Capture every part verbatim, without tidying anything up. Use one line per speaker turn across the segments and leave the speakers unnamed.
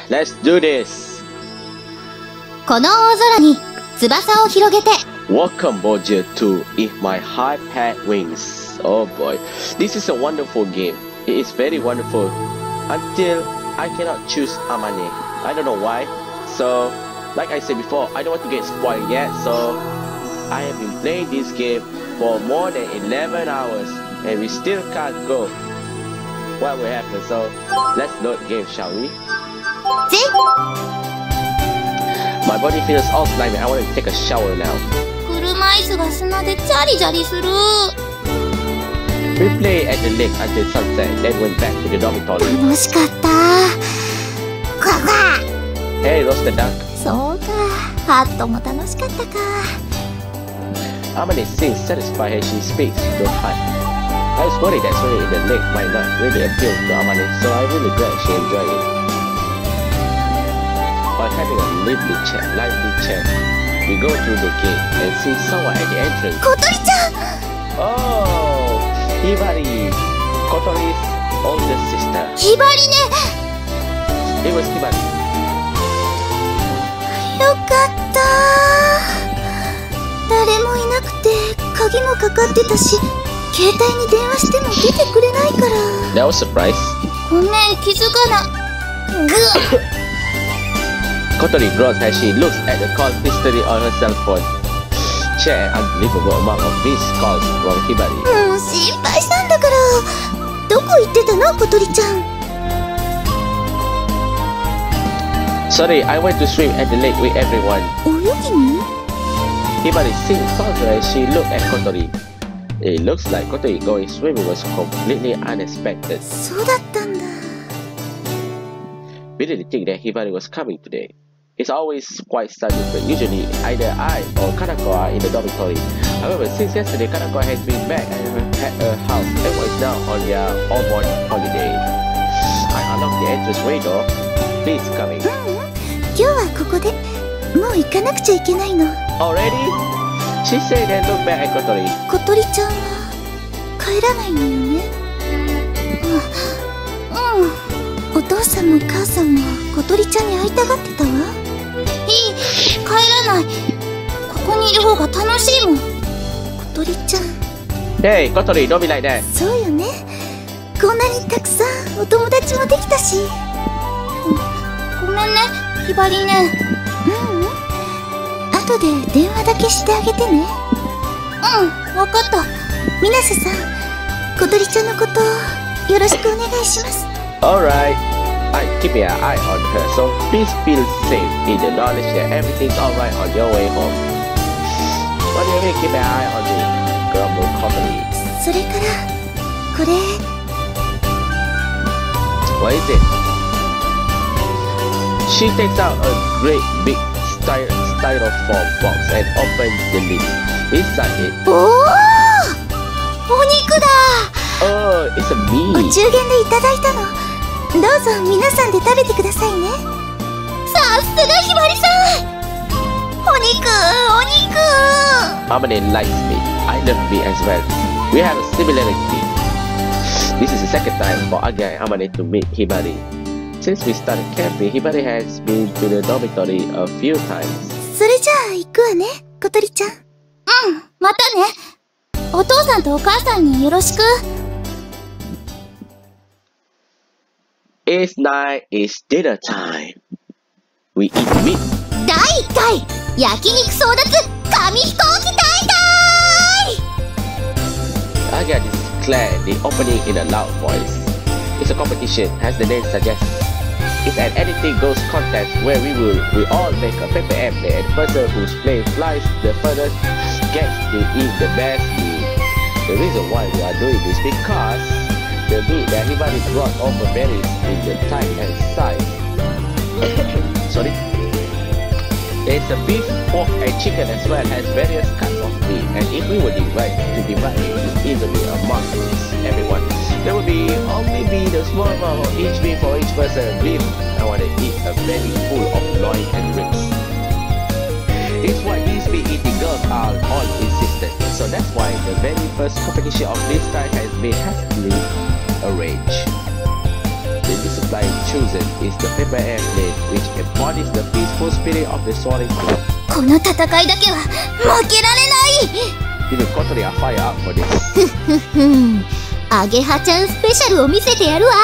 Let's do this.
この大空に翼を広げて。
Welcome, Boja, to If My Heart Had Wings. Oh boy, this is a wonderful game. It is very wonderful until I cannot choose Amane. I don't know why. So, like I said before, I don't want to get spoiled yet. So, I have been playing this game for more than eleven hours and we still can't go. What will happen? So, let's load the game, shall we? My body feels all slimy. I want to take a shower now.
車椅子が砂でジャリジャリする。
We played at the lake until sunset, then went back to the dormitory.
楽しかった。クワクワ。
Hey, roasted duck.
そうか。ハットも楽しかったか。
Amane seems satisfied as she speaks to Hut. I was worried that swimming in the lake might not really appeal to Amane, so I really glad she enjoyed it. While having a lively chat, lively chat, we go through the gate and see someone at the entrance.
小鳥ちゃん。
Oh, Hibari, Kotori's older sister.
ひばりね。
It was Hibari.
よかった。誰もいなくて鍵もかかってたし、携帯に電話しても出てくれないから。
That was a surprise.
ごめん、気づかな。ぐっ。
Kotori grows as she looks at the call history on her cell phone. She had an unbelievable amount of missed calls from Hibari.
もう心配したんだから。どこ行ってたの、小鳥ちゃん。
Sorry, I went to swim at the lake with everyone.
泳ぎに？
Hibari seemed thoughtful as she looked at Kotori. It looks like Kotori going swimming was completely unexpected.
そうだったんだ。
We didn't think that Hibari was coming today. It's always quite sudden, but usually either I or Kanako are in the dormitory. However, since yesterday, Kanako has been back and at her house. Everyone is now on their all-born holiday. I unlocked the entranceway door. Please come in.
今日はここで。もう行かなくちゃいけないの。
Already? She said and looked back at Kotori.
小鳥ちゃんは帰らないのよね。うん、うん。お父さんも母さんも小鳥ちゃんに会いたがってたわ。いい、帰らない。ここにいる方が楽しいもん。小鳥ちゃん。
Hey, Kotori, don't be like that.
そうよね。こんなにたくさんお友達もできたし。ごめんね、ひばりね。ううん。後で電話だけしてあげてね。うん、わかった。水瀬さん、小鳥ちゃんのことよろしくお願いします。
Alright. I'm keeping an eye on her, so please feel safe in the knowledge that everything's alright on your way home. What do you mean keep an eye on me? Grumble Kotori.
それからこれ。
What is it? She takes out a great big styro styrofoam box and opens the lid. Inside it.
おお、お肉だ。
Oh, it's a
お
meat.
中元でいただいたの。どうぞ皆さんで食べてくださいね。さすがひばりさん。お肉、お肉。
Amane likes meat. I love meat as well. We have a similarity. This is the second time for Aga and Amane to meet Hibari. Since we started camping, Hibari has been to the dormitory a few times.
それじゃあ行くわね、小鳥ちゃん。うん、またね。お父さんとお母さんによろしく。
It's night, it's dinner time. We eat meat.
だいいっかい焼肉争奪紙飛行機大会。
Aga declared the opening in a loud voice. It's a competition, as the name suggests. It's an anything goes contest where we will we all make a paper airplane and the person whose plane flies the furthest gets to eat the best meat. The reason why we are doing this because the meat that everybody brought over varies in the type and size. Sorry. There's a beef, pork and chicken as well as various cuts of meat, and if we were divide to divide it evenly among everyone, there would be only be the small amount of each meat for each person. Beef, I want to eat a belly full of loin and ribs. It's what these meat eating girls are all insistent, so that's why the very first competition of this type has been hastily arranged. The flying chosen is the paper airplane, which embodies the peaceful spirit of the soaring club.
この戦いだけは負けられない。
You will totally a fire up for this.
ふふん、アゲハちゃんスペシャルを見せてやるわ。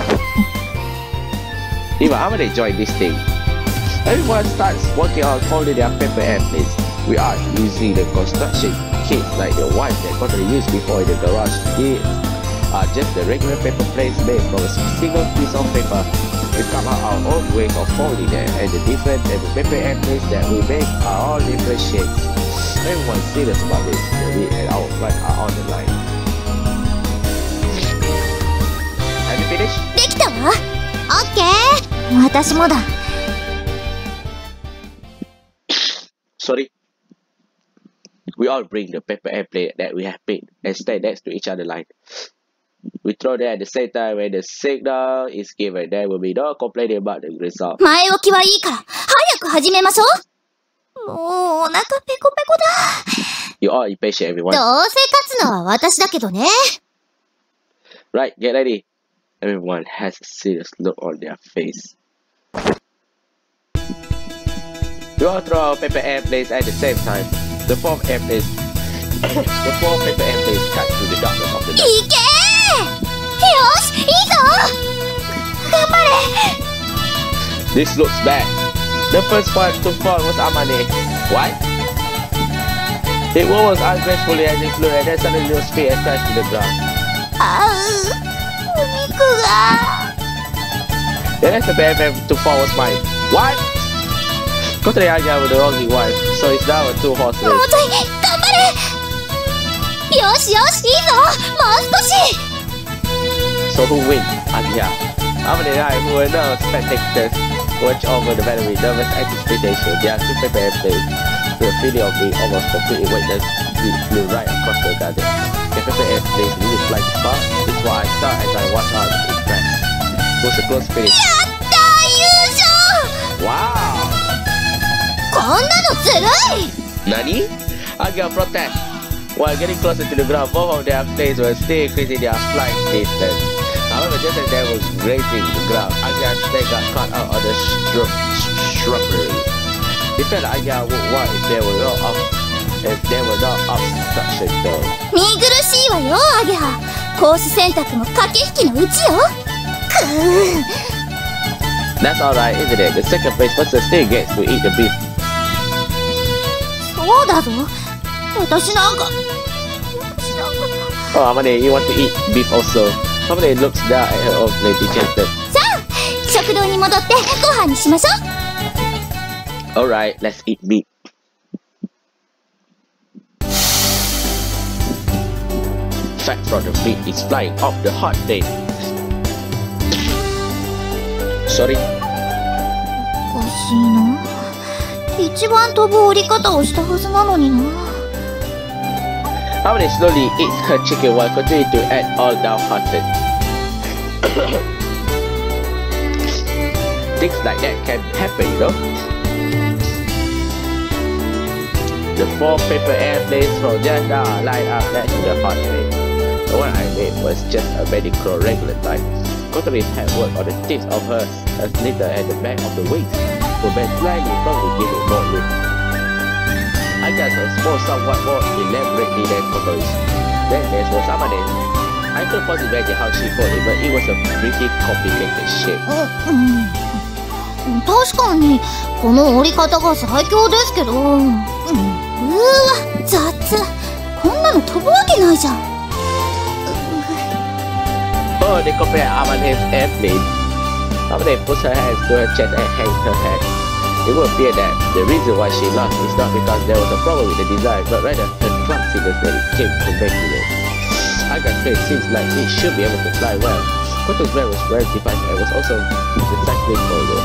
Even I'm gonna join this thing. Everyone starts working on folding their paper airplanes. We are using the construction kits like the ones that Kotari used before in the garage. These are just the regular paper planes made from a single piece of paper. We come out our own ways of folding them, and the different and the paper airplanes that we make are all different shapes. Everyone's serious about this. We and our flight are on the line. Have you finished?
できたわ。オッケー。私もだ。
Sorry. We all bring the paper airplane that we have made and stand next to each other line. We throw them at the same time when the signal is given. There will be no complaining about the result.
前置きはいいから早く始めましょう。もうお腹ペコペコだ。
You all impatient, everyone.
どうせ勝つのは私だけどね。
Right, get ready. Everyone has a serious look on their face. We all throw our paper airplanes at the same time. The four airplanes, the four paper airplanes cut through the darkness of the night.
いけー！よし、いいぞ！頑張れ！
This looks bad. The first one to fall was Amane. What? It was ungracefully as it flew and then suddenly was feet and crashed to the ground.
あう、お肉が。
The next paper airplane to fall was mine. What? Go to the idea with the wrong one, so it's now a two horse
もう
race.
ちょい、頑張れ！よしよし、いいぞ！もう少し！
So who wins? Agia. Amane and I, who were now spectators, watch over the battle with nervous anticipation. There are two paper airplanes. With a feeling of being almost completely weightless, we flew right across the garden. The paper airplanes really flying far. It's what I saw as I watched out impressed. It was a close finish.
やったー！優勝！
Wow!
こんなのずるい！
Nani? Agia protest. While getting closer to the ground, both of their planes were still increasing their flight distance. However, just as they were grazing the ground, Agia's snake got caught out of the shrub shrubbery. He felt like Agia would want if there were no ob if there were no obstruction though.
見苦しいわよ、アゲハ。コース選択も駆け引きのうちよ。くー。
That's alright, isn't it? The second place person still gets to eat the beef.
そうだぞ。私なんか。私なんか。
Oh, Amane, you want to eat beef also? Amane looks down at her own plate dejected.
さあ、食堂に戻ってご飯にしましょう。
Alright, let's eat meat. Fat from the meat is flying off the hot plate. Sorry.
おかしいな。一番飛ぶ折り方をしたはずなのにな。
Amane slowly eats her chicken while continuing to act all downhearted. Things like that can happen, you know? The four paper airplanes from just now are lined up next to the hot plate. The one I made was just a medical regular type. Kotori had worked on the tips of her slitter and the back of the wings to bend slightly from the give it more lift. I got a small somewhat more elaborately than Kotori's. Then there was Amane. I couldn't possibly imagine how she folded, but it was a pretty complicated shape.
うん、確かにこの折り方が最強ですけど、うん、うーわ雑。こんなの飛ぶわけないじゃん。
Oh, they compare Amane's airplane. Amane puts her hands to her chest and hangs her head. It would appear that the reason why she lost is not because there was a problem with the design, but rather her clumsiness when it came to making it. Aga's plane seems like it should be able to fly well. Koto's man was well defined and was also precisely folded.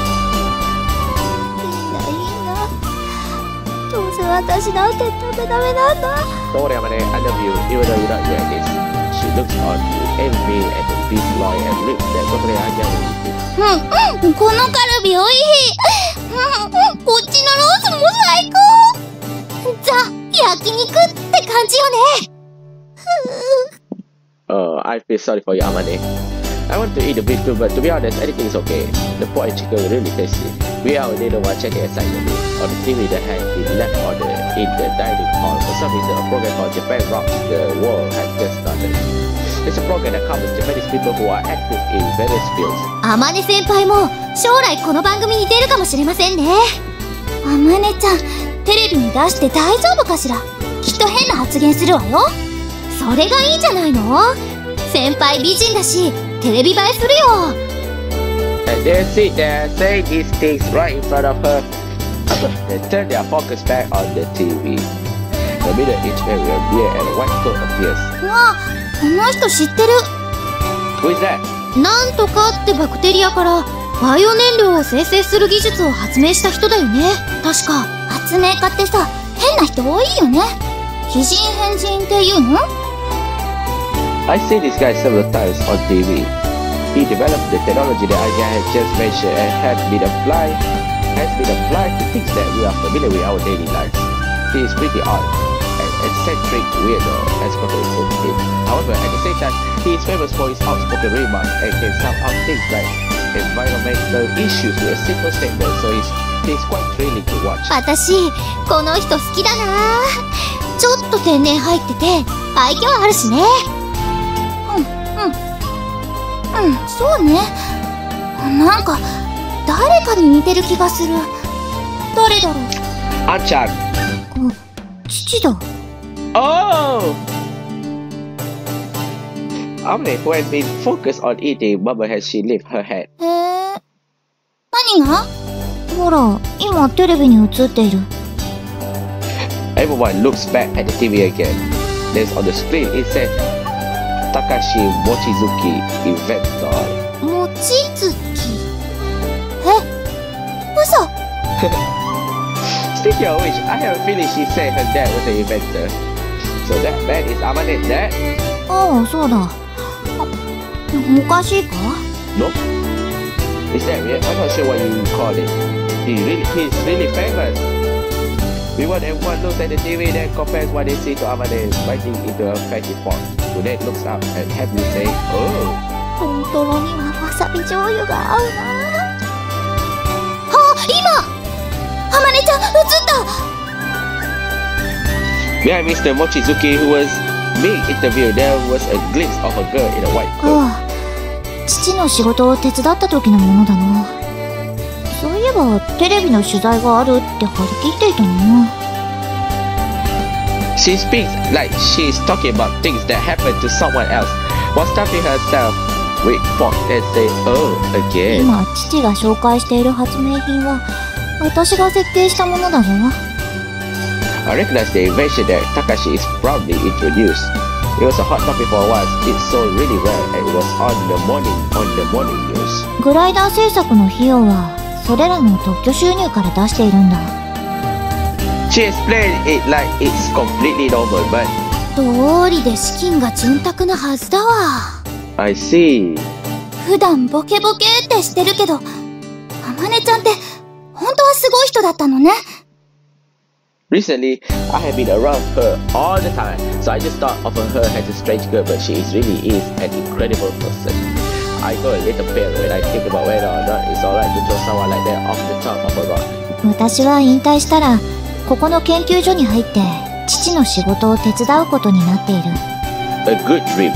いいな、どうせ私なんてダメダメなんだ。
Don't worry, Amane, I love you, even though you're not good at this. She looks on you, envy at the beef loin and lips that Kotori Aga will eat.
うん、このカルビおいしい。うん、こっちのロースも最高。ザ、焼肉って感じよね。
Oh, I feel sorry for you, Amane. I want to eat the beef too, but to be honest, anything is okay. The pork and chicken are really tasty. We are a little while checking inside the room. On the T V that has been left on the, in the dining hall. For some reason, a program called Japan Rocks the World has just started. It's a program that covers Japanese people who are active in various fields.
あまね先輩も将来この番組に出るかもしれませんね。あまねちゃん、テレビに出して大丈夫かしら。きっと変な発言するわよ。それがいいんじゃないの？先輩美人だし、テレビ映えするよ。
And they sit there saying these things right in front of her. They turn their focus back on the T V. The middle-aged man with a beard and a white coat appears.
わあ、この人知ってる。
Who is that?
なんとかってバクテリアからバイオ燃料を生成する技術を発明した人だよね。確か。発明家ってさ、変な人多いよね。奇人変人っていうの？
I see this guy several times on T V. He developed the technology that I had just mentioned and had been applied has been applied to things that we are familiar with our daily lives. He is pretty odd, an eccentric weirdo, as people put it. However, at the same time, he is famous for his outspoken remarks and can sum up things like environmental issues with a simple statement, so he's, he's quite thrilling to watch.
私、この人好きだな。ちょっと天然入ってて、愛嬌あるしね。うん、うん。うん、そうね。なんか、誰かに似てる気がする。誰だろう。
あんちゃん。
父だ。
Oh! Amne, who had been focused on eating, Mama has she lifted her head.
へえ。何が？ほら、今テレビに映っている。
Everyone looks back at the T V again. There's on the screen it says Takashi Mochizuki Inventor.
もちづき。え？嘘。
Speaking of which, I have a feeling she said her dad was an inventor. So that man is Amane's dad?
ああ、そうだ。おかしいか？
No. Is that weird? I'm not sure what you call it. He really, he's really famous. We want everyone looks at the T V then compares what they see to Amane biting into a fatty pot. Who then looks up and happily say, "Oh."
トントロにはわさび醤油が合うな。あ、今。あまねちゃん、映った。
Behind Mister Mochizuki, who was being interviewed, there was a glimpse of a girl in a white coat.
ああ、父の仕事を手伝った時のものだな。そういえばテレビの取材があるって張り切っていたな。
She speaks like she's talking about things that happened to someone else, while stopping herself with fork and say, "Oh, again."
今父が紹介している発明品は私が設計したものだぞ。
I recognize the invention that Takashi is proudly introduced. It was a hot topic for a while. It sold really well and it was on the morning on the morning news.
グライダー製作の費用はそれらの特許収入から出しているんだ。
She explained it like it's completely normal, but
道理で資金が潤沢なはずだわ。
I see.
普段ボケボケってしてるけど、あまねちゃんって本当はすごい人だったのね。
Recently, I have been around her all the time, so I just thought of her as a strange girl, but she is really is an incredible person. I go a little pale when I think about whether or not it's alright to throw someone like that off the top of a rock.
私は引退したら、ここの研究所に入って父の仕事を手伝うことになっている。
A good dream.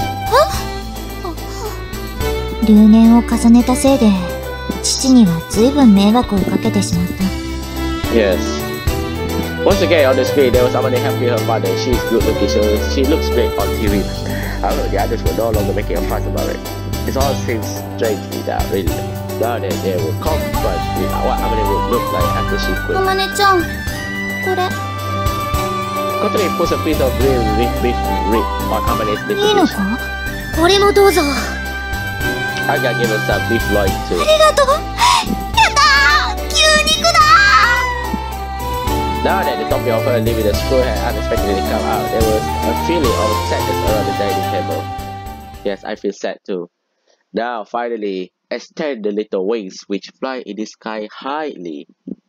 留年を重ねたせいで、父には随分迷惑をかけてしまった。
Yes. Once again on the screen, there was someone helping her father. She is good looking, so she looks great on T V. However, the others were no longer making a fuss about it. It all seems strangely that really. Now that they were confronted with what Amane would look like after she quit.
あまねちゃん、これ。
Kotori puts a piece of real beef beef rib on Amane's little
いいの
dish.
か？これもどうぞ。
I got given some beef loin too.
ありがとう。やったー！牛肉だー！
Now that the topic of her leaving the school had unexpectedly come out, there was a feeling of sadness around the dining table. Yes, I feel sad too. Now, finally, extend the little wings which fly in the sky highly.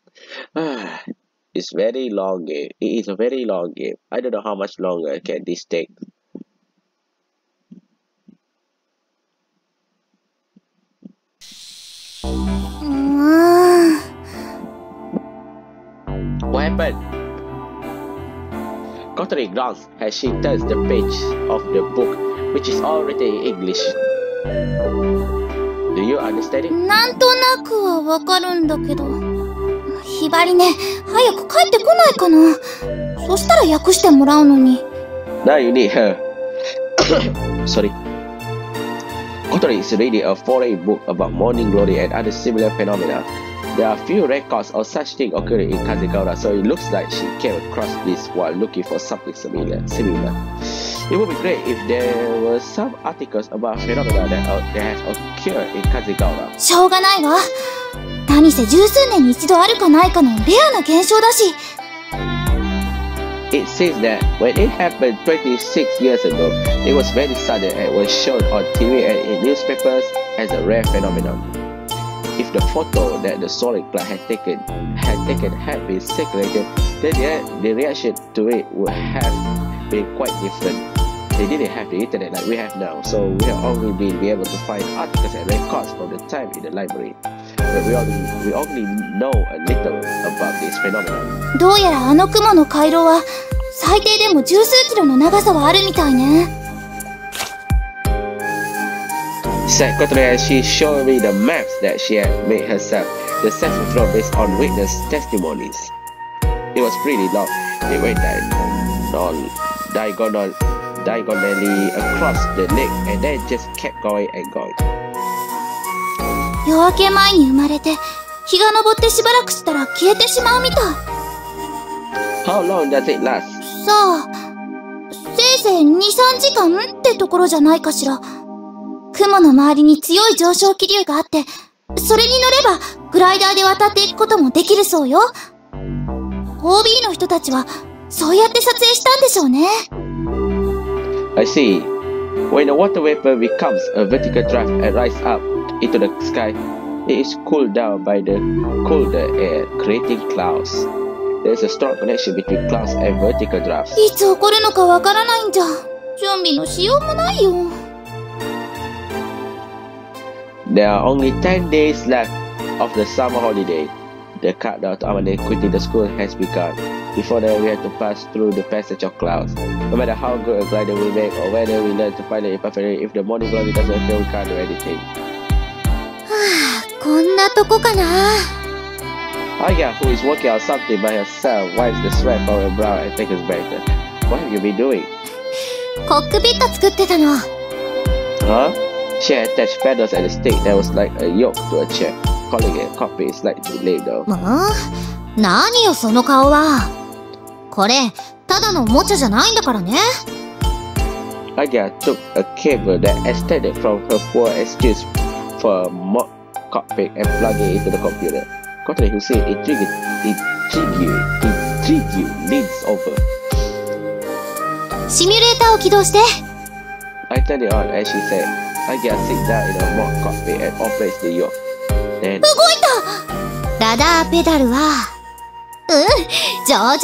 It's very long game. It is a very long game. I don't know how much longer can this take.
あ、今。はまねちゃん、これもどうぞ。ありがとう。牛肉だー！
Now that the topic of her leaving the school had unexpectedly come out, there was a feeling of sadness around the dining table. Yes, I feel sad too. Now, finally, extend the little wings which fly in the sky highly. It's very long game. It is a very long game. I don't know how much longer can this take. happened? Kotori growls as she turns the page of the book, which is all written in English. Do you understand it?
なんとなくはわかるんだけど。ひばりね、早く帰ってこないかな。そしたら訳してもらうのに。
Now you need her. Sorry. Kotori is reading a foreign book about morning glory and other similar phenomena. There are few records of such things occurring in Kazekara, so it looks like she came across this while looking for something similar. Similar. It would be great if there were some articles about phenomena that, uh, that have occurred in Kazekara.
しょうがないわ。何せ十数年に一度あるかないかのレアな現象だし。
It seems that when it happened twenty-six years ago, it was very sudden and was shown on T V and in newspapers as a rare phenomenon. If the photo that the solar cloud had taken had taken had been circulated, then the, the reaction to it would have been quite different. They didn't have the internet like we have now, so we have only been able to find articles and records from the time in the library. But we only, we only know a little about this phenomenon.
どうやらあの雲の回廊は最低でも十数キロの長さはあるみたいね。
Said Kotori as she showed me the maps that she had made herself. The sets were drawn based on witness testimonies. It was pretty long. It went diagonal, diagonal, diagonally across the lake and then just kept going and going.
夜明け前に生まれて、日が昇ってしばらくしたら消えてしまうみたい。
How long does it last?
さあ、せいぜいに、さんじかんってところじゃないかしら。雲の周りに強い上昇気流があって、それに乗ればグライダーで渡っていくこともできるそうよ。オービー の人たちはそうやって撮影したんでしょうね。
I see. When the water vapor becomes a vertical draft and rises up into the sky, it is cooled down by the colder air, creating clouds. There is a strong connection between clouds and vertical drafts.
いつ起こるのかわからないんじゃ、準備のしようもないよ。
There are only ten days left of the summer holiday. The countdown to Amane quitting the school has begun. Before that, we have to pass through the passage of clouds. No matter how good a glider we make or whether we learn to pilot it perfectly, if the morning glory doesn't appear, we can't do anything.
はあ、こんなとこかな。
Aya, who is working on something by herself, wipes the sweat from her brow and takes us back. What have you been doing?
コックピット作ってたの。
Huh? She had attached feathers and a stick that was like a yoke to a chair. Calling it a cockpit is slightly lame though.
まあ、何よその顔は。これ、ただのおもちゃじゃないんだからね。
Aya took a cable that extended from her poor excuse for a mock cockpit and plugged it into the computer. Kotori, who seemed intrigued, intrigued, intrigued, leans over.
シミュレーターを起動して。
I turned it on as she said. Aya sits down in a mock cockpit and operates the yoke. Then
動いた。ラダーペダルは、うん、上々。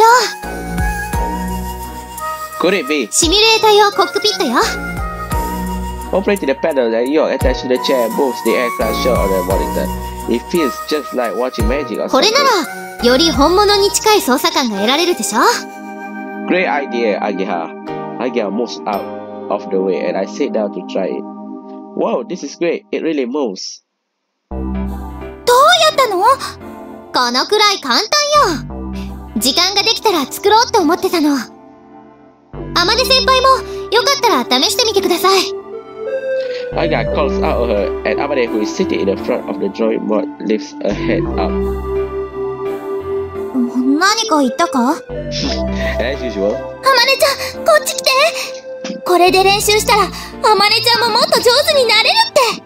Could it be?
シミュレーター用コックピットよ。
Operating the pedal and yoke attached to the chair moves the aircraft shown on the monitor. It feels just like watching magic or
これ
something.
なら、より本物に近い操作感が得られるでしょ。
Great idea, Agiha. Agiha moves out of the way and I sit down to try it. Wow, this is great. It really moves.
どうやったの？このくらい簡単よ。時間ができたら作ろうって思ってたの。あまね先輩もよかったら試してみてください。
Agiha calls out of her and Amane, who is sitting in the front of the drawing board, lifts her head up.
何か言ったか？
As usual.
あまねちゃん、こっち来て。これで練習したら、あまねちゃんももっと上手になれる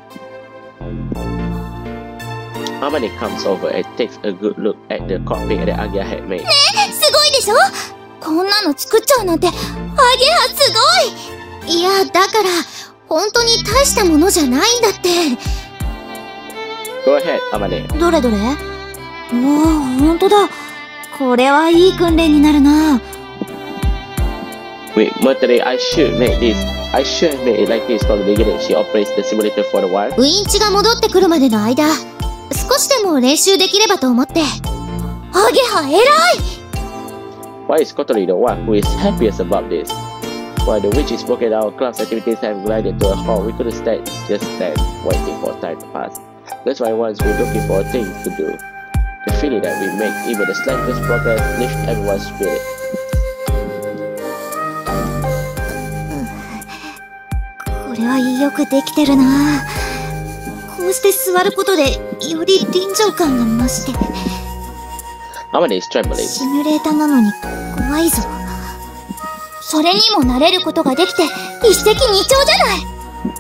って。
Amane comes over and takes a good look at the cockpit that Agiha had made.
ねえ、すごいでしょ？こんなの作っちゃうなんて、アゲハすごい。いや、だから、本当に大したものじゃないんだって。
Go ahead, Amane.
どれどれ？おお、ほんとだ。これはいい訓練になるな。
Wait, Mercury, I should make this. I should have made it like this from the beginning. She operates the simulator for a while.
ウインチが戻ってくるまでの間、少しでも練習できればと思って。アゲハ偉い。
Why is Kotori the one who is happiest about this? While the witch is broken, our club's activities have glided to a halt. We couldn't stand, just stand waiting for time to pass. That's why once we're looking for things to do. The feeling that we make even the slightest progress lifts everyone's spirit.
これはよくできてるな。こうして座ることでより臨場感が増して。
Amane is trembling.
シミュレーターなのに怖いぞ。それにも慣れることができて一石二鳥じゃない。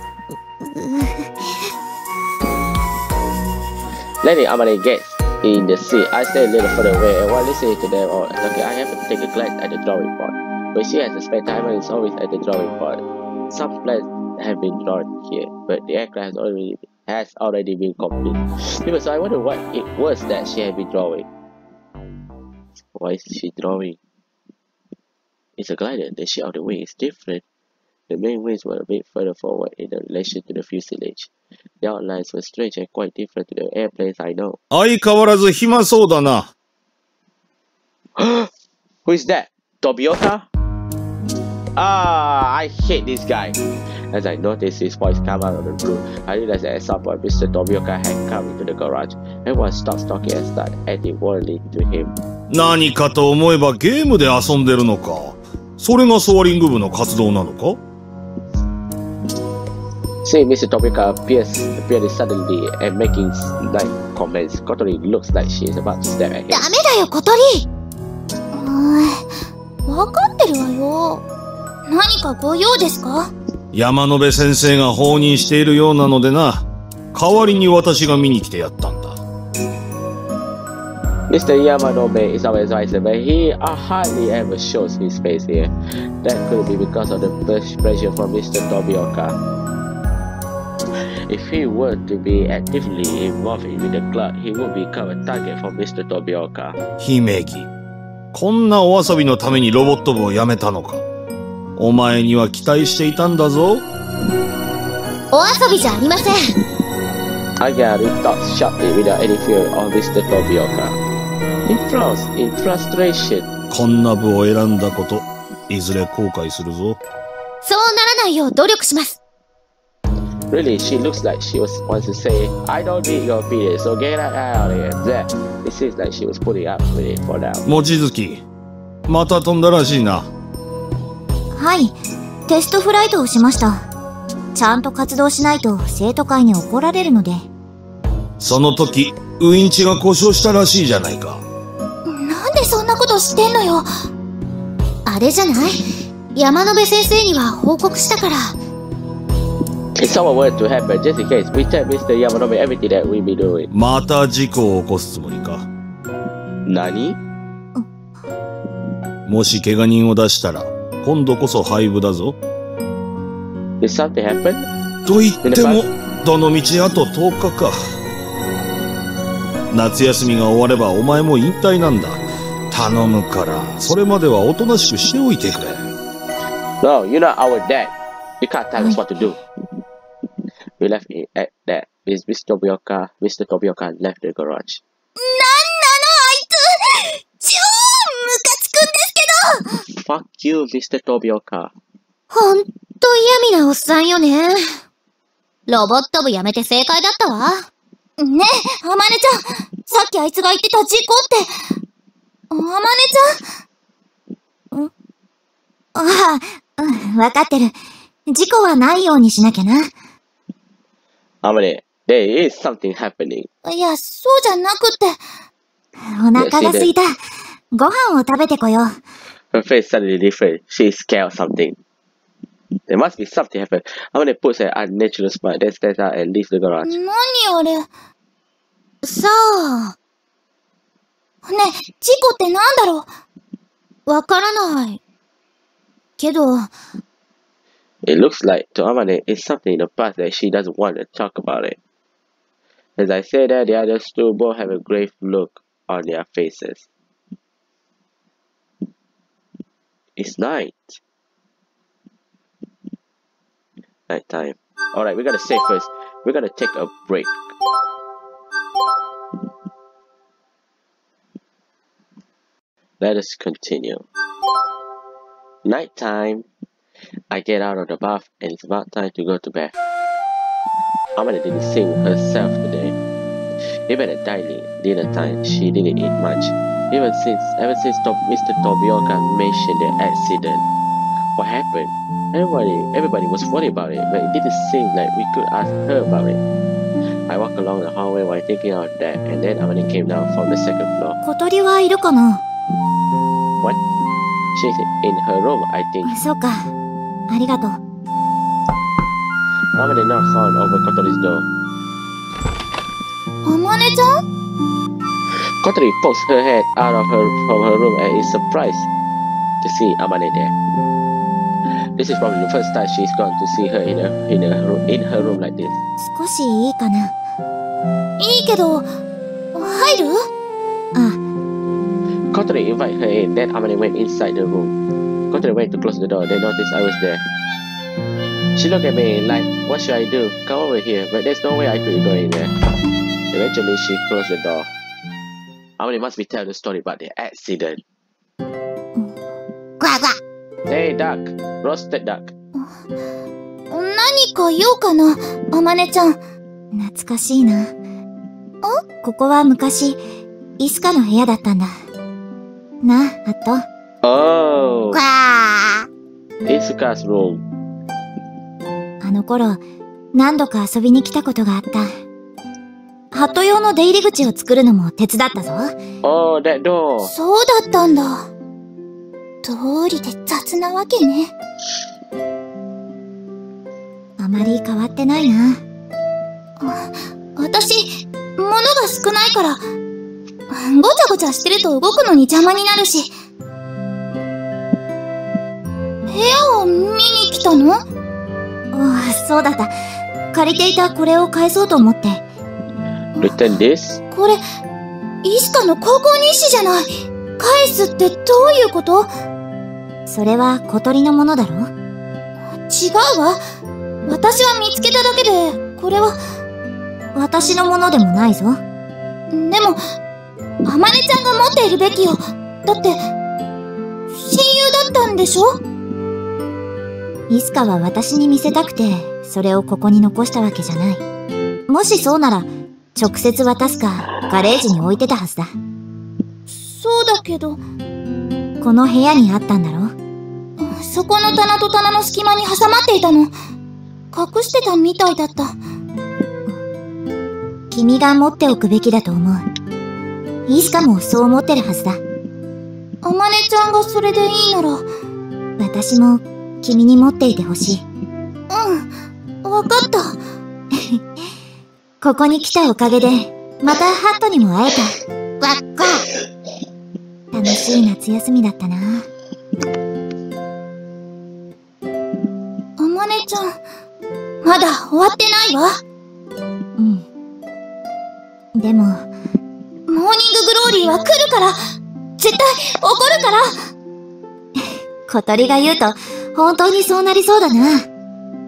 Letting Amane get in the seat, I stay a little further away and while listening to them all talking, I happen to take a glance at the drawing board. When she has a spare time, and is always at the drawing board. Some plans have been drawn here, but the aircraft has already has already been complete. People, so I wonder what it was that she had been drawing. Why is she drawing? It's a glider. The shape of the wing is different. The main wings were a bit further forward in relation to the fuselage. The outlines were strange and quite different to the airplanes I know.
相変わらず暇そうだな。
Who is that? Tobioka? Ah, I hate this guy. As I noticed his voice come out of the room, I realized that at some point Mister Tobioka had come into the garage. Everyone stopped talking and started acting warmly to him.
何かと思えばゲームで遊んでるのか。それがソアリング部の活動なのか？
Seeing Mister Tobioka appears, appeared suddenly and making slight comments, Kotori looks like she is about to step at him.
ダメだよ、小鳥。わかってるわよ。何かご用ですか？
山野辺先生が放任しているようなのでな。代わりに私が見に来てやったんだ。
Mister Yamanobe is our advisor, but he hardly ever shows his face here. That could be because of the pressure from Mister Tobioka. If he were to be actively involved with the club, he would become a target for Mister Tobioka.
姫木、こんなお遊びのためにロボット部を辞めたのか。お前には期待していたんだぞ。
お遊びじゃありません。
Agari talks sharply without any fear of Mister Tobioka.In frowns, in frustration.
こんな部を選んだこと、いずれ後悔するぞ。
そうならないよう努力します。
Really, she looks like she was wants to say, I don't need your opinion, so get out of here. That, it seems like she was putting up with it for now.
望月、また飛んだらしいな。
はい、テストフライトをしました。ちゃんと活動しないと生徒会に怒られるので。
その時、ウインチが故障したらしいじゃないか。
なんでそんなこと知ってんのよ。あれじゃない？山野辺先生には報告したから。
If someone were to happen, just in case, we tell Mister Yamanobe everything that we be doing.
また事故を起こすつもりか。
何？
もし怪我人を出したら、今度こそ廃部だぞ。
Did something happen?
と言っても、どの道あととおかか。夏休みが終わればお前も引退なんだ。頼むから、それまではおとなしくしておいてくれ。
No, you're not our dad. You can't tell us what to do. We left it at that. Mister Tobioka, Mister Tobioka left the garage. なんなのあ
いつ！超ムカつくんですけど！
Fuck you, Mister Tobioka.
ほんと嫌味なおっさんよね。ロボット部やめて正解だったわ。ねえ、あまねちゃん。さっきあいつが言ってた事故って。あまねちゃん。んああ、うん、わかってる。事故はないようにしなきゃな。
Amane, there is something happening.
いや、そうじゃなくって。お腹が空いた。ご飯を食べてこよう。
Her face suddenly different. She's scared of something. There must be something happen. Amane puts an unnatural smile, then stands out and leaves the garage.
何あれ？さあ。ねえ、事故ってなんだろう？わからない。けど。
It looks like to Amane it's something in the past that she doesn't want to talk about it. As I say that, the others two both have a grave look on their faces. It's night. Night time. Alright, we're gonna save first. We're gonna take a break. Let us continue. Night time. I get out of the bath and it's about time to go to bed. Amane didn't sing herself today. Even at daily dinner time, she didn't eat much. Even since, ever since Mister Tobioka mentioned the accident. What happened? Everybody, everybody was worried about it, but it didn't seem like we could ask her about it. I walked along the hallway while thinking of that, and then Amane came down from the second floor.
小鳥はいるかな？
What? She's in her room, I think.
そうか。ありがとう。
Amane knocks on over Kotori's door.
あまねちゃん？
Kotori pokes her head out of her from her room and is surprised to see Amane there. This is probably the first time she's gone to see her in her in her room, in her room like this.
少しいいかな？いいけど、入る？あ。
Kotori invited her in, then Amane went inside the room. Kotori went to close the door, then noticed I was there. She looked at me like, what should I do? Come over here, but there's no way I could go in there. Eventually, she closed the door. Amane must be telling the story about the accident. Hey, duck. Roasted duck.
何か言おうかな、あまねちゃん。懐かしいな。お？ここは昔、イスカの部屋だったんだ。な、あと。
Oh! Isuka's room.
あの頃、何度か遊びに来たことがあった。ハット用の出入り口を作るのも手伝ったぞ。
Oh, that door.
そうだったんだ。どうりで雑なわけね。あまり変わってないな。あ、私、物が少ないから、ごちゃごちゃしてると動くのに邪魔になるし。部屋を見に来たの？ああ、そうだった。借りていたこれを返そうと思って。
Return this? これ、
イスカの高校日誌じゃない。返すってどういうこと？それは小鳥のものだろ？違うわ。私は見つけただけで、これは、私のものでもないぞ。でも、あまねちゃんが持っているべきよ。だって、親友だったんでしょ？イスカは私に見せたくて、それをここに残したわけじゃない。もしそうなら、直接渡すか、ガレージに置いてたはずだ。そうだけど、この部屋にあったんだろ？そこの棚と棚の隙間に挟まっていたの。隠してたみたいだった。君が持っておくべきだと思う。イスカもそう思ってるはずだ。あまねちゃんがそれでいいなら、私も君に持っていてほしい。うん、わかった。ここに来たおかげで、またハットにも会えた。わっか。楽しい夏休みだったな。あまねちゃん、まだ終わってないわ。うん。でも、モーニンググローリーは来るから、絶対怒るから。小鳥が言うと、本当にそうなりそうだな。なる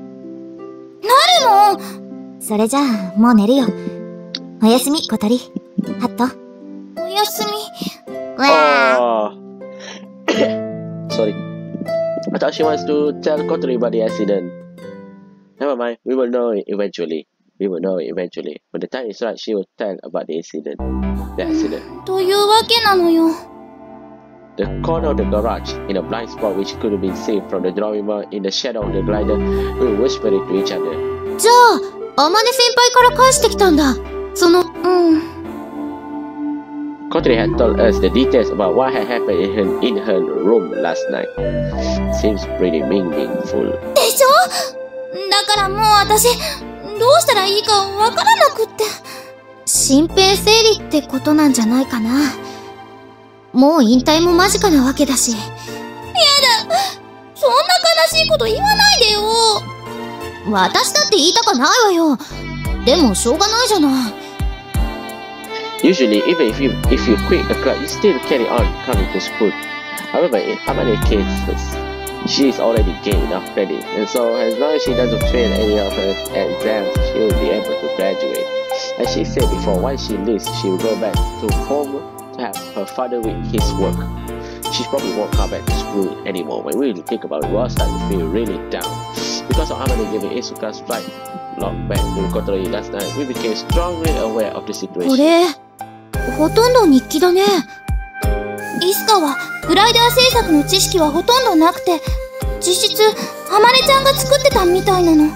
もん。それじゃあ、もう寝るよ。おやすみ、小鳥。ハット。おやすみ。
わー。Sorry. I thought she wants to tell Kotori about the accident. Never mind, we will know it eventually. We will know it eventually. When the time is right, she will tell about the incident. The accident.
というわけなのよ。
The corner of the garage, in a blind spot which could have been seen from the drawing board in the shadow of the glider, we were whispering to each other.
じゃあ、あまね先輩から返してきたんだ。その、うん。
Kotori had told us the details about what had happened in her, in her room last night. Seems pretty meaningful.
でしょ？だからもう私、どうしたらいいかわからなくって。身辺整理ってことなんじゃないかな。もう引退も間近なわけだし。やだ！そんな悲しいこと言わないでよ。私だって言いたかないわよ。でもしょうがないじゃない。
Usually, even if you if you quit the club, you still carry on coming to school. However, in Amane cases, she is already gained enough credit, and so as long as she doesn't fail any of her exams, she will be able to graduate. As she said before, once she leaves, she will go back to home to help her father with his work. she probably won't come back to school anymore. When we really think about it, we all start to feel really down. Because of Amane giving Isuka's flight log back to Kotori last night, we became strongly aware of the
こ
situation.
れ、ほとんど日記だね。イスカはグライダー製作の知識はほとんどなくて、実質あまねちゃんが作ってたみたいなの。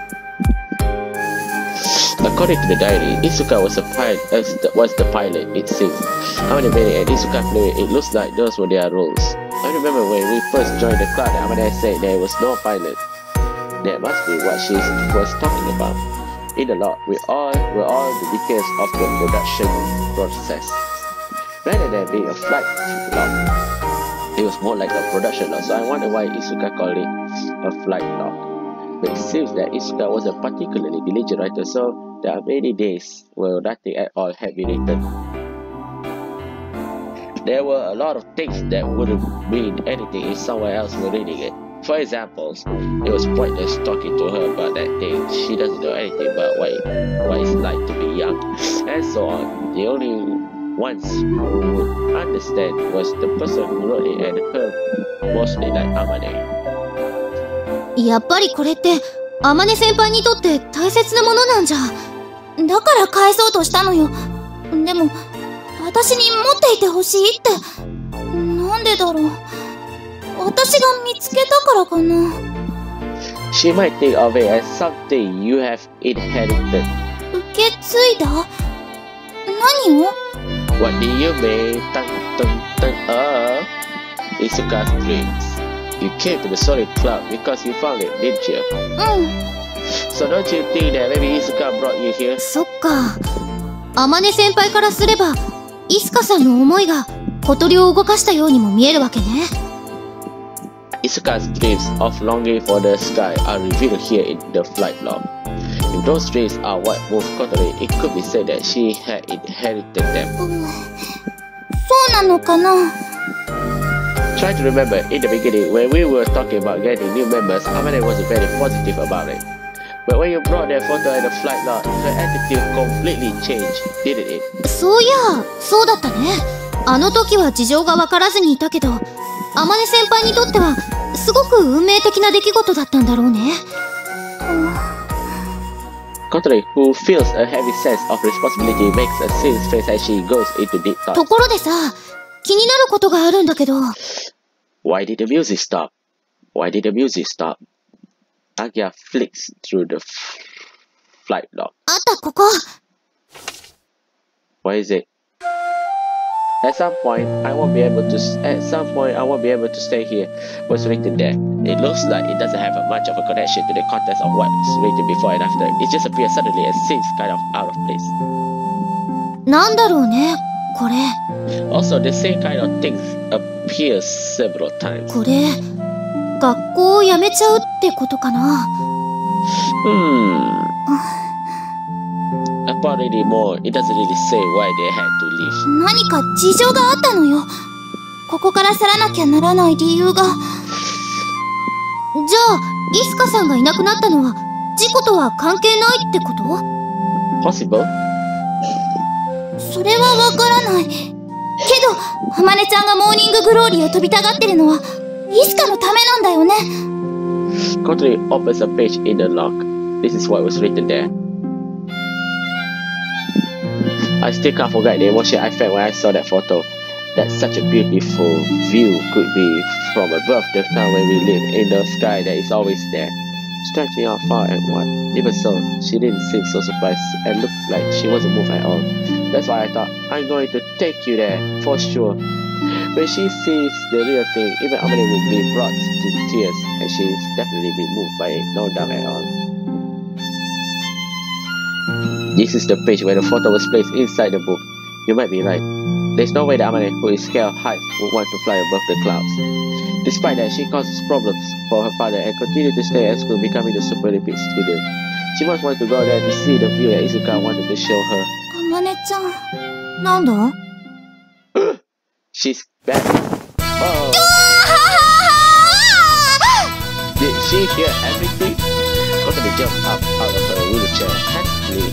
According to the diary, Isuka was a pilot, uh, was the pilot, it seems. Amane made it and Isuka flew it. It looks like those were their roles. I remember when we first joined the club, Amane said there was no pilot. That must be what she was talking about. In the log, we all were all the details of the production process. Rather than being a flight log, it was more like a production log. So I wonder why Isuka called it a flight log. But it seems that Isuka was a particularly diligent writer, so there are many days where nothing at all had been written. There were a lot of things that wouldn't mean anything if someone else were reading it. For example, it was pointless talking to her about that thing. She doesn't know anything about what, it, what it's like to be young, and so on. The only ones who would understand was the person who wrote it and her, mostly like Amane.
やっぱりこれってあまね先輩にとって大切なものなんじゃ。だから返そうとしたのよ。でも私に持っていてほしいって。なんでだろう。私が見つけたからかな。
She might think of it as something you have inherited.
受け継いだ？何を？
What do you mean? Dun, dun, dun, uh, Isuka's dreams. You came to the Solid Club because you found it, didn't you?
うん。
So don't you think that maybe Isuka brought you here?
そっか。あまね先輩からすれば、イスカさんの思いが小鳥を動かしたようにも見えるわけね。
Isuka's dreams of longing for the sky are revealed here in the flight log. If those dreams are what moved Kotori, it could be said that she had inherited them.
うん、そうなのかな。
Try to remember, in the beginning, when we were talking about getting new members, Amane wasn't very positive about it. But when you brought that photo in the flight log, her attitude completely changed, didn't it?
そういや、そうだったね。あの時は事情がわからずにいたけど、あまね先輩にとってはすごく運命的な出来事だったんだろうね。
Kotori, who feels a heavy sense of responsibility, makes a serious face as she goes into deep thought.
ところでさ、気になることがあるんだけど。
Why did the music stop? Why did the music stop? Agia flicks through the flight log.
あった、ここ。
What is it? At some point, I won't be able to. At some point, I won't be able to stay here. What's written there? It looks like it doesn't have much of a connection to the context of what's written before and after. It just appears suddenly and seems kind of out of place.
なんだろうね、これ。
Also, the same kind of things appears several times.
これ、学校を辞めちゃうってことかな。
Hmm. Upon reading more, it doesn't really say why they had to leave.
何か事情があったのよ。ここから去らなきゃならない理由が。じゃあ、イスカさんがいなくなったのは事故とは関係ないってこと？
Possible?
それはわからない。けど、あまねちゃんがモーニンググローリーを飛びたがってるのはイスカのためなんだよね。
Kotori opens a page in the log. This is what was written there. I still can't forget the emotion I felt when I saw that photo. That such a beautiful view could be from above the town where we live, in the sky that is always there, stretching out far and wide. Even so, she didn't seem so surprised and looked like she wasn't moved at all. That's why I thought, I'm going to take you there, for sure. When she sees the real thing, even Amane will be brought to tears, and she's definitely been moved by it, no doubt at all. This is the page where the photo was placed inside the book. You might be right. There's no way that Amane, who is scared of heights, would want to fly above the clouds. Despite that, she causes problems for her father and continued to stay at school, becoming a super Olympic student. She must want to go there to see the view that Izuka wanted to show her.
あまねちゃん、なんだ？
She's back. Oh. Did she hear everything? Kotori jumped up out of her wheelchair, hastily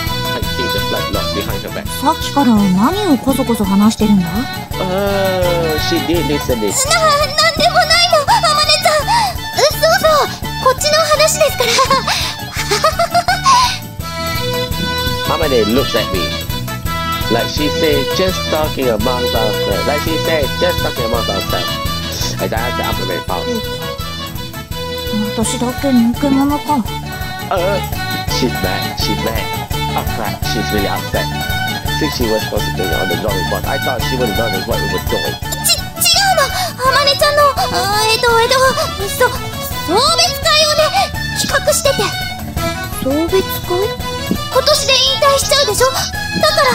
hiking the flight log behind her back.
さっきから何をこそこそ話してるんだ？
Uh, she did listen it.
な、なんでもないの、あまねちゃん。そうそう、こっちの話ですから。
Amane looks at me like she said, just talking amongst ourselves. Like she said, just talking amongst ourselves. As I had to implement pause.
私だけ抜け者か。
Uh, she's mad. She's mad. Oh crap, she's really upset. Since she was concentrating on the drawing board, I thought she would have known what we were doing.
ち、違うの、あまねちゃんの、あーえっと、えっと、そ、送別会をね、企画してて。送別会？今年で引退しちゃうでしょ？だから。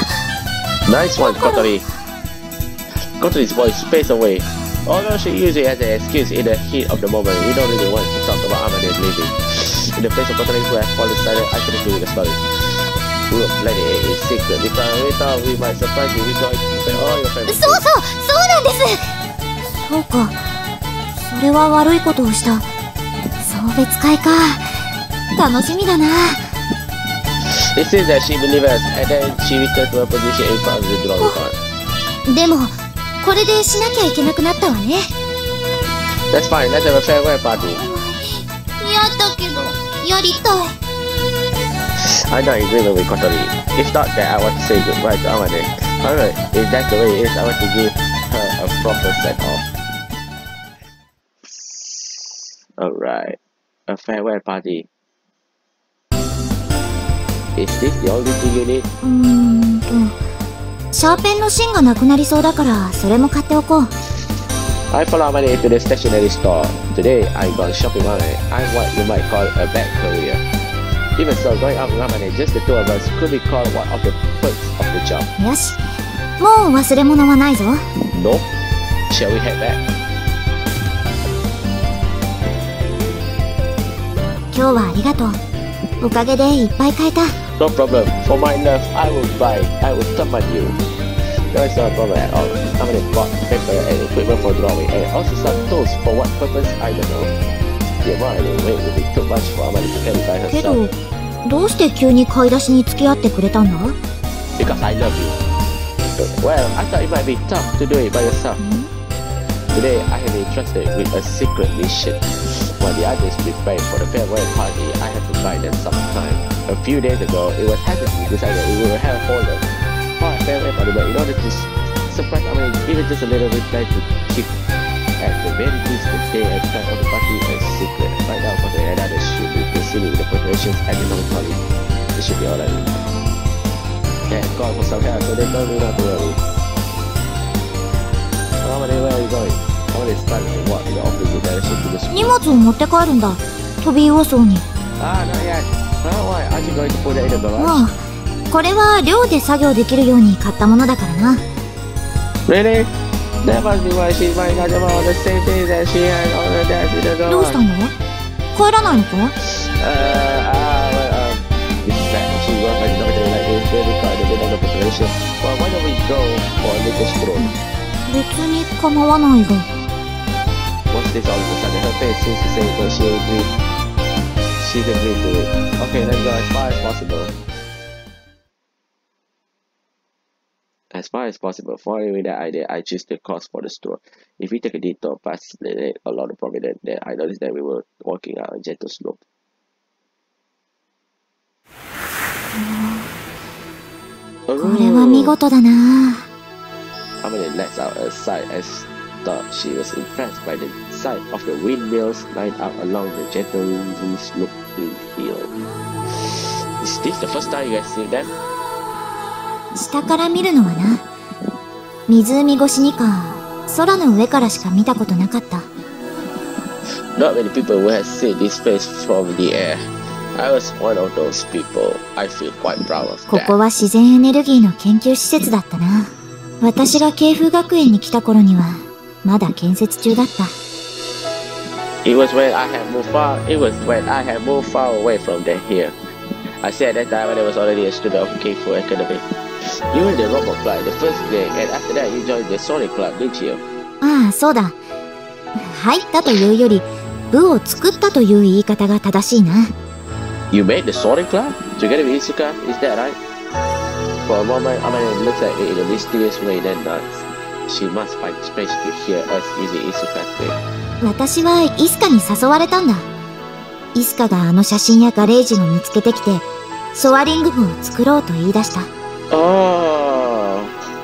Nice one, Kotori. Kotori's voice spaced away. Although she usually has an excuse in the heat of the moment, we don't really want to talk about Amane leaving. In the face of Kotori who has fallen silent, I couldn't do the story. We were planning it in secret because we thought we might surprise you. We got to pay all your family.
そうそう、そうなんです。そうか、それは悪いことをした。送別会か。楽しみだな。
It seems that she believed us, and then she returned to her position in front of the drawing board.
でも、これでしなきゃいけなくなったわね。
That's fine. Let's have a farewell party.
やだけど、やりたい。
I'm not agreeing with Kotori. It's not that I want to say goodbye to Amane. However, if that's the way it is, I want to give her a proper send-off. Alright. A farewell party. Is this the only thing you need?
うーんと、シャーペンの芯がなくなりそうだから、それも買っておこう。
I follow Amane to the stationery store. Today, I'm going shopping on it. I'm what you might call a bad career. Even so, going out with Amane, just the two of us, could be called one of the perks of the job.
よし、もう忘れ物はないぞ。
No? Shall we head back?
今日はありがとう。おかげでいっぱい買えた。
No problem. For my love, I will buy. I will summon you. There is no problem at all. Amane bought paper and equipment for drawing, and also some tools for what purpose I don't know. The amount and the weight will be too much for Amane to carry by
けど、
herself.
どうして急に買い出しに付き合ってくれたんだ？
Because I love you. Well, I thought it might be tough to do it by yourself. Today, I have been entrusted with a secret mission. While the others prepared for the farewell party, I had to buy them some time. A few days ago, it was hastily decided we will have hold of our farewell party, but in order to surprise Amane, even just a little bit, like to keep at the very least the day and time of the party a secret. Right now, for the others should be proceeding with the preparations at the long party. It should be alright. Yeah, call for some help, so they told me not to worry. Amane, where are you going? Amane started to walk in the opposite direction to the school.
荷物を持って帰るんだ。飛び多そうに。
Ah, not yet. Oh, why? Aren't you going to put that in the garage?
ああ、これは寮で作業できるように買ったものだからな。
Really? That must be why she might not have all the same things that she had on her desk in the garage.
どうしたの？帰らないのか？
Uh, ah, well, um, this is that she was like something like this, very kind of bit of the preparation. Well, why don't we go for a little stroll?
別に構わないが。
What's this all of a sudden? Her face seems to say that she agreed. She's agreed to it. Okay, let's go as far as possible. As far as possible, following that idea, I choose the course for the store. If we take a detour past the lake along the promenade, then I noticed that we were walking out a gentle slope.
これは見事だな。
Amane lets out a sigh as thought she was impressed by the sight of the windmills lined up along the gently sloping hill. Is this the first time you guys seen them?
下から見るのはな。湖越しにか、空の上からしか見たことなかった。
Not many people who have seen this place from the air. I was one of those people. I feel quite proud of that.
ここは自然エネルギーの研究施設だったな。私が慶風学園に来た頃には、まだ建設中だった。
It was when I had moved far. It was when I had moved far away from the here. I said at that time when I was already a student of Keifu Academy. You were in the robot club the first day, and after that you joined the Sonic Club, didn't you?
ああ、そうだ。入ったというより、部を作ったという言い方が正しいな。
You made the Sonic Club? Together with Isuka? Is that right? For a moment, Amane looks at me in a mysterious way, then nods. she must find it strange to hear us using Isuka's name.
私はイスカに誘われたんだ。イスカがあの写真やガレージを見つけてきて、ソアリング部を作ろうと言い出した。
Oh.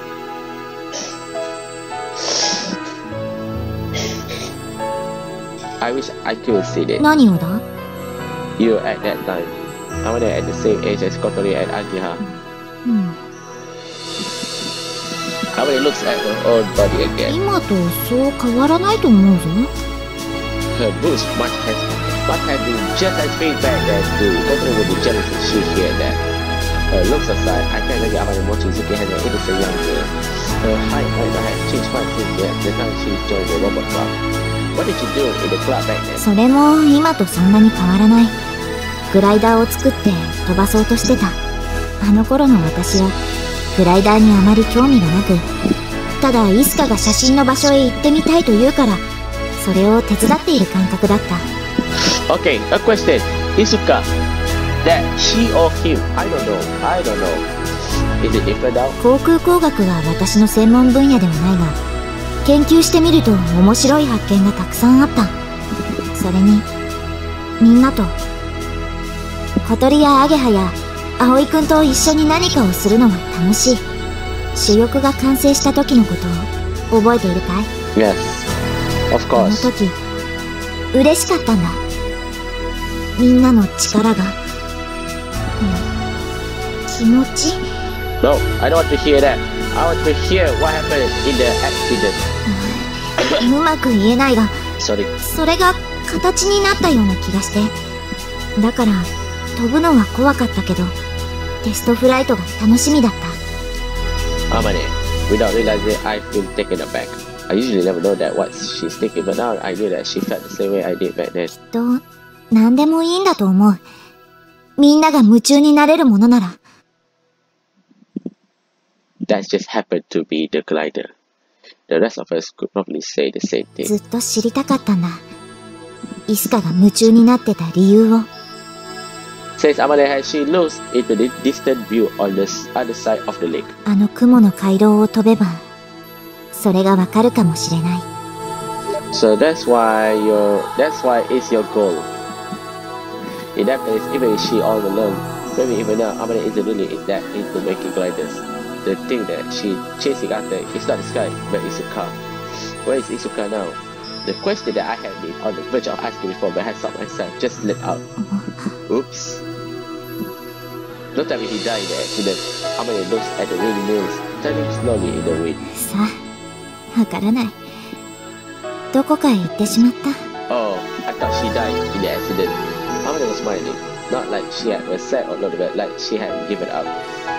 I wish I could see it.
何をだ？
You at that time. I was at the same age as Kotori and Agiha.
うん。
How many looks at her own body again?
今とそう変わらないと思うぞ。
Her boobs must have, must have been just as big back then too. Kotori would be jealous if she heard that. Her looks aside, I can't let Amane Mochizuki has an innocent young girl. Her height might not have changed much since yet, the time she joined the robot club. What did you do in the club back then?
それも今とそんなに変わらない。グライダーを作って飛ばそうとしてた。あの頃の私はグライダーにあまり興味がなく、ただイスカが写真の場所へ行ってみたいと言うから、それを手伝っている感覚だった。
Okay, a question. Isuka, that she or him? I don't know. I don't know. Is it different now?
航空工学は私の専門分野ではないが、研究してみると面白い発見がたくさんあった。それにみんなと、小鳥やアゲハや葵くんと一緒に何かをするのは楽しい。主翼が完成した時のことを覚えているかい？
Yes, of
あの
course.
時嬉しかったんだ。みんなの力が、うん、気持ち
No, I don't want to hear that. I want to hear what happened in the accident.
うまく言えないが、
Sorry.
それが形になったような気がして。だから飛ぶのは怖かったけど、テストフライトが楽しみだった。
Amane, without realizing I've been taken aback. I usually never know that what she's thinking, but now I knew that she felt the same way I did back then.
きっと何でもいいんだと思う。みんなが夢中になれるものなら。
That just happened to be the glider. The rest of us could probably say the same thing.
ずっと知りたかったんだ。イスカが夢中になってた理由を。
Says Amane as she looks into the distant view on the other side of the lake.
あの雲の回廊を飛べば、それがわかるかもしれない。
So that's why your that's why it's your goal. In that case, even if she all alone, maybe even now Amane isn't really in that into making gliders. The thing that she chasing after is not the sky, but Isuka. Where is Isuka now? The question that I had been on the verge of asking before, but had stopped myself, just slipped out. Oops. Don't tell me he died in the accident. Amane looks at the windmills, turning slowly in the wind.
さあ、わからない。どこかへ行ってしまった。
Oh, I thought she died in the accident. Amane was smiling, not like she had was sad or not, but like she had given up.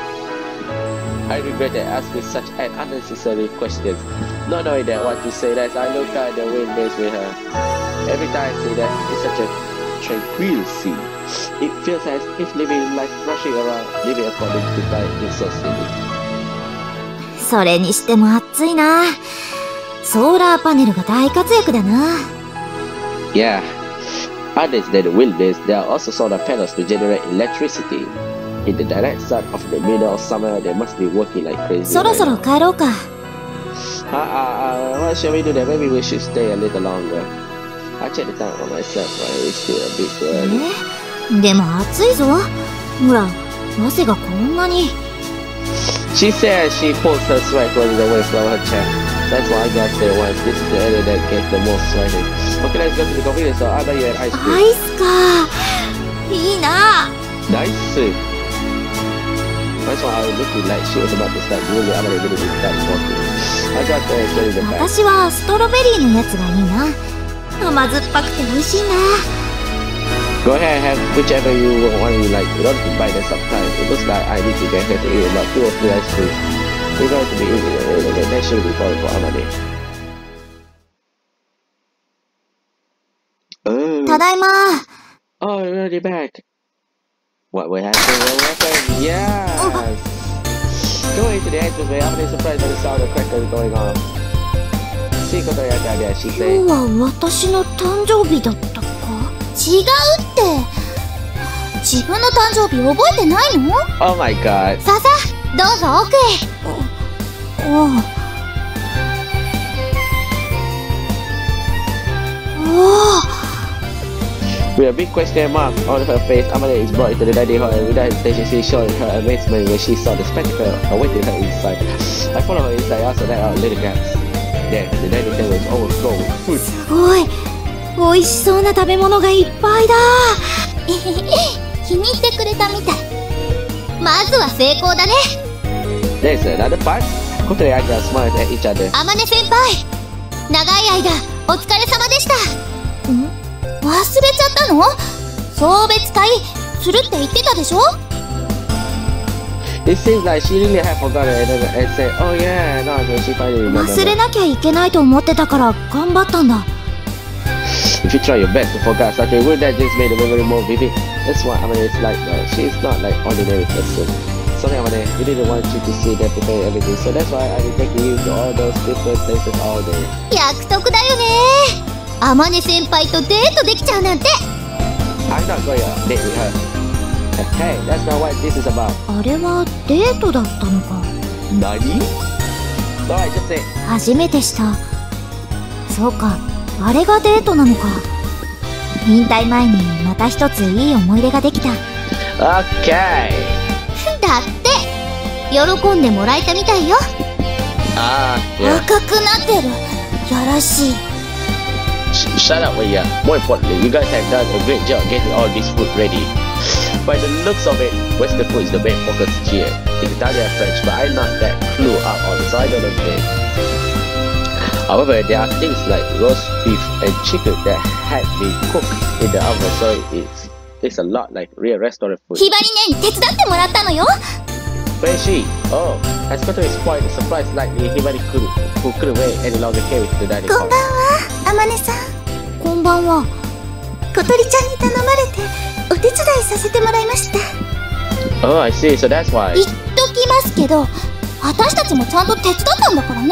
I regretted asking such an unnecessary question, not knowing that what to say as I look at the windmills with her. Every time I say that, it's such a tranquil scene. It feels as if living life rushing around, living according to time is so silly.
それにしても暑いな。ソーラーパネルが大活躍だな。
Yeah. Other than the windmills, there are also solar panels to generate electricity. In the direct sun of the middle of summer, they must be working like crazy.
そろそろ帰ろうか。
Uh, uh, uh, what shall we do then? Maybe we should stay a little longer. I checked the time on myself, but it's still a bit too early.
え？でも暑いぞ。ほら、汗がこんなに。
She said she pulls her sweat running away from her chest. That's why I gotta say once. This is the area that gets the most sweating. Okay, let's go to the convenience store. I'll buy you an ice
ア
cream.
イスか。いいな。
Nice. That's why I was looking like she was about to start really. I'm gonna really start walking. I got the carry the bag.
私はストロベリーのやつがいいな。甘酸っぱくて美味しいな。
Go ahead and have whichever you want you like. You don't have to buy that sometimes. It looks like I need to get her to eat about two or three ice cream. We're going to be eating it later, but that should be fun for Amane. Oh.
ただいま。
Oh, you're already back. What will happen? What will happen? Yes! Go into the entrance way. Amane is surprised by the sound of crackers going on. See, Kotori and Dad, she
今
said.
日は私の誕生日だったか。違うって。自分の誕生日覚えてないの？
Oh my god.
さあさあ、どうぞ奥へ。お、おう。
With a big question mark on her face, Amane is brought into the dining hall, and without hesitation, she showed her amazement when she saw the spectacle awaiting her inside. I followed her inside, also let out little gasps. Then the dining table was overflowing with food.
すごい。美味しそうな食べ物がいっぱいだ。気に入ってくれたみたい。まずは成功だね。
There's another part. Kotaro and Anya smiled at each other.
天音先輩、長い間お疲れ様でした。ん？忘れちゃったの？送別会するって言ってたでしょ？
It seems like she really had forgotten and said, "Oh yeah, no, no, she finally remembered."
忘れなきゃいけないと思ってたから頑張ったんだ。
If you try your best to forget something, wouldn't that just make the memory more vivid? That's why Amane is like, uh, she's not like ordinary person. Sorry, Amane, we didn't want you to see them prepare everything, so that's why I've been taking you to all those different places all day.
約束だよね。天音先輩とデートできちゃうなんて。
I'm not going on a date with her. Hey, that's not what this is about.
あれはデートだったのか。
何？ Alright, just say.
初めてした。そうか、あれがデートなのか。引退前にまた一ついい思い出ができた。
Okay.
だって喜んでもらえたみたいよ。
Ah, yeah.
赤くなってる。やらしい。
Shut up, Wei. More importantly, you guys have done a great job getting all this food ready. By the looks of it, Western food is the main focus here. It's Italian and French, but I'm not that clued up on the side of the plate. However, there are things like roast beef and chicken that had been cooked in the oven, so it's it's a lot like real restaurant food.
ひばりねに手伝ってもらったのよ。
Where is she? Oh, as Koto is quite surprised, likely Hibari couldn't, who couldn't wait any longer came into the dining
こん
hall.
ばんは、天音さん。こんばんは。小鳥ちゃんに頼まれてお手伝いさせてもらいました。
Oh, I see. So that's why.
言っときますけど、私たちもちゃんと手伝ったんだからね。ね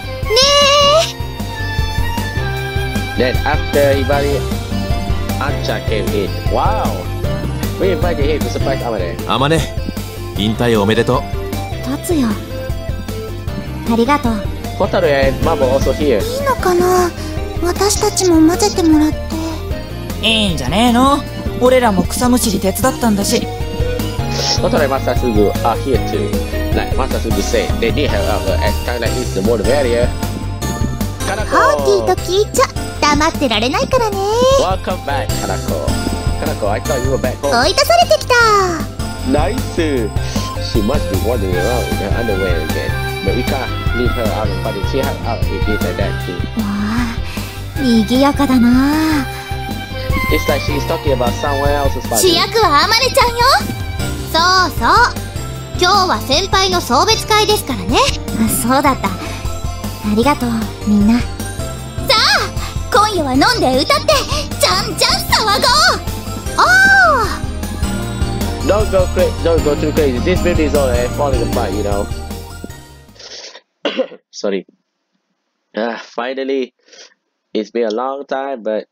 え。
Then after Hibari, Ancha came in. Wow! We invited him to surprise Amane.
あまね、引退おめでとう。
達也、ありがとう。
Kotaro and Mabo also here.
いいのかな、私たちも混ぜてもらって。
いいんじゃねえの。俺らも草むしり手伝ったんだし。
Kotaro and Masasugu are here too. Like Masasugu said, they need her out as Thailand is the more the merrier.
パーティーと
Kanako!
聞いちゃ黙ってられないからね。
Welcome back, Kanako. Kanako, I thought you were back home.
追い出されてきた。
Nice! She must be wandering around in her underwear again. But we can't leave her out in party. She had out with this and that too.
わあ、賑やかだな。
It's like she's talking about someone else's party.
主役は天音ちゃんよ。そうそう。今日は先輩の送別会ですからね。そうだった。ありがとう、みんな。さあ、今夜は飲んで歌って、じゃんじゃん騒ごう。おー。
Don't go crazy. Don't go too crazy. This building is all uh, falling apart, you know. Sorry. Ah, finally, it's been a long time, but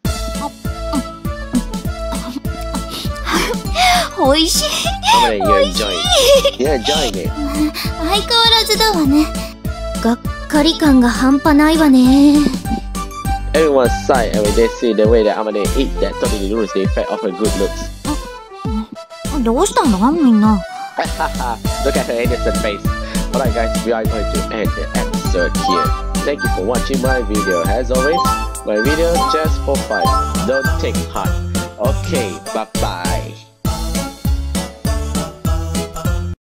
おいしい。
Amane, you're enjoying it. You're enjoying it.
相変わらずだわね。がっかり感が半端ないわね。
Everyone sighed and when they see the way that Amane eats that totally ruins the effect of her good looks.
どうしたんだみんな。
Look at her innocent face. Alright guys, we are going to end the episode here. Thank you for watching my video. As always, my video just for fun. Don't take heart. Okay, bye bye.